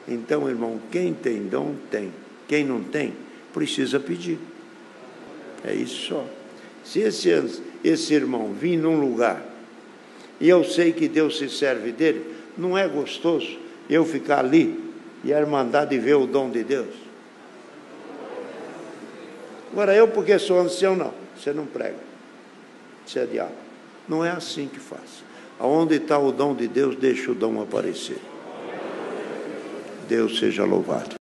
Então, irmão, quem tem dom, tem. Quem não tem, precisa pedir. É isso só. Se esse irmão vir num lugar, e eu sei que Deus se serve dele, não é gostoso eu ficar ali e a irmandade ver o dom de Deus? Agora, eu porque sou ancião, não. Você não prega. Você é diabo. Não é assim que faz. Aonde está o dom de Deus, deixa o dom aparecer. Deus seja louvado.